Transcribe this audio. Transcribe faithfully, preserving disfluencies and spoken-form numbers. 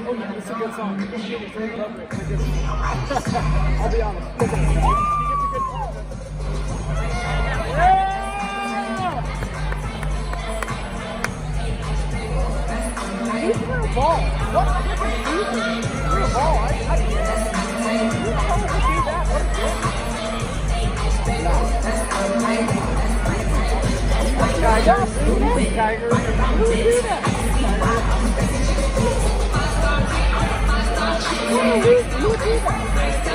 Oh yeah, it's a good song. It's very appropriate. It's a good song. I'll be honest. He gets a good song. Yeah! He's for a ball. What different reason? For a ball. I, I can't. Who the hell would do that? What is this? Tiger? Tiger? Who would do that? Who would do that?